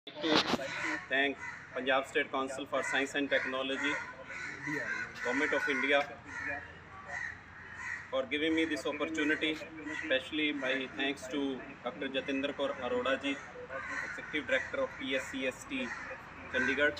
To thank Punjab State Council for Science and Technology, Government of India, for giving me this opportunity. Especially my thanks to Dr. Jatinder Kaur Arora ji, Executive Director of PSCST Chandigarh.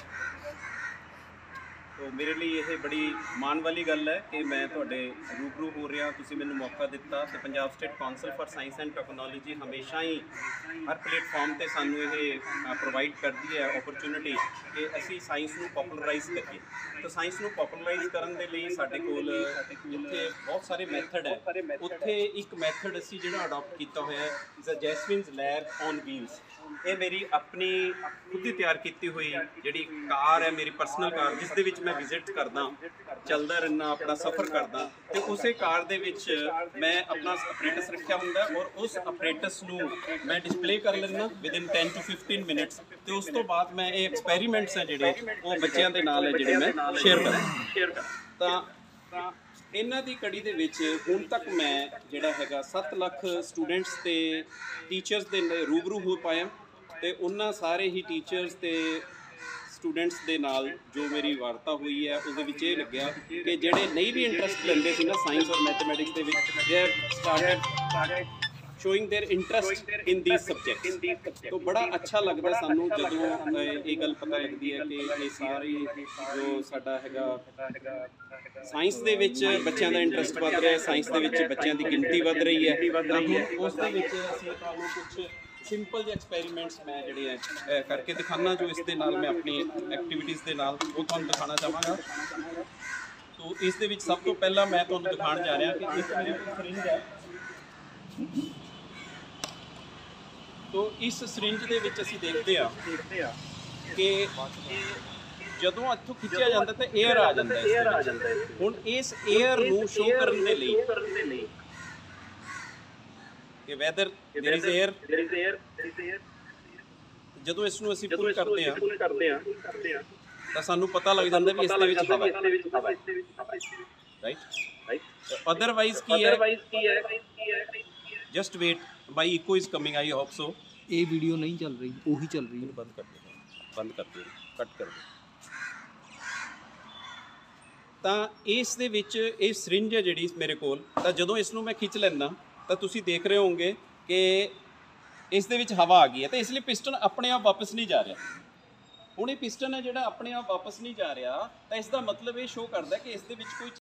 तो मेरे लिए यह बड़ी माण वाली गल है कि मैं तुहाडे रूबरू हो रहा, तुसीं मैनूं मौका दिता। तो Punjab state council for science and technology हमेशा ही हर प्लेटफॉर्म पर सानूं ये प्रोवाइड करती है अपॉर्चुनिटी कि असी साइंस नूं पॉपुलराइज करिए। तो साइंस नूं पॉपुलराइज करन दे लई साडे कोल उत्थे बहुत सारे मैथड है। उत्थे एक मैथड असी जिहड़ा अडॉप्ट किया होया है जैसमिन्स लैब ऑन व्हील्स। ये मेरी अपनी खुद ही तैयार की हुई जी कार है, मेरी पर्सनल कार, जिस दे विच मैं विजिट करदा, चलदा रहना, अपना सफ़र करदा। तो उस कार दे विच मैं अपना अपरेटस रखा हुंदा और उस अपरेटस नूं मैं डिस्पले कर लैना विद इन 10 to 15 मिनट्स। तो उस तो बाद मैं ये एक्सपैरीमेंट्स है जिहड़े वो बच्चों के नाल है जिहड़े मैं शेयर करां। तां इन्हां दी कड़ी दे विच हुण तक मैं जिहड़ा हैगा 7 लाख स्टूडेंट्स ते टीचर्स दे रूबरू हो पाया। तो उन्हां सारे ही टीचर्स ते स्टूडेंट्स दे नाल जो मेरी वार्ता हुई है उसदे विच ये लग्या कि जिहड़े नहीं भी इंटरस्ट लेंदे सी ना साइंस और मैथमैटिक्स दे विच, they started showing their interest in these subjects. तो बड़ा अच्छा लगता सानू जदों ये गल पता लगती है कि ये सारी जो साडा हैगा साइंस दे विच बच्चों का इंटरस्ट वध रहा है, साइंस दे विच बच्चों की गिनती वध रही है। उस दे विच असीं तुहानूं कुछ सिंपल जे एक्सपैरीमेंट्स मैं जिहड़े करके दिखाना जो इस दे नाल मैं अपनी एक्टिविटीज़ के नाल वो तुहानूं दिखाना चाहांगा। तो इस दे विच सब तो पहला मैं तुहानूं दिखाण जा रहा कि एक मेरे कोल सिरिंज है। तो इस सिरिंज दे विच असीं देखदे आ कि जदों इत्थों खिंचिया जाता तो एयर आ जाता है। हुण इस एयर नूं शो करन दे लई कि वैदर देयर इज एयर, जदों इसनूं असीं पुल करते हैं तो सानूं पता लग जाता भी इस दे विच हवा है, राइट। अदरवाइज की है, just wait, my echo is coming, I hope so. ये वीडियो नहीं चल रही, वही चल रही है। बंद कर दो, कट कर दो। तो इस दे विच ये सिरिंज है जिहड़ी मेरे कोल, तो जदों इसनूं मैं खिंच लैंदा तो तुसीं देख रहे होंगे कि इस दे विच हवा आ गई है। तो इसलिए पिस्टन अपने आप वापस नहीं जा रहा। हुण ये पिस्टन है जिहड़ा अपने आप वापस नहीं जा रहा, तो इसका मतलब ये शो करता है कि इस दे विच कोई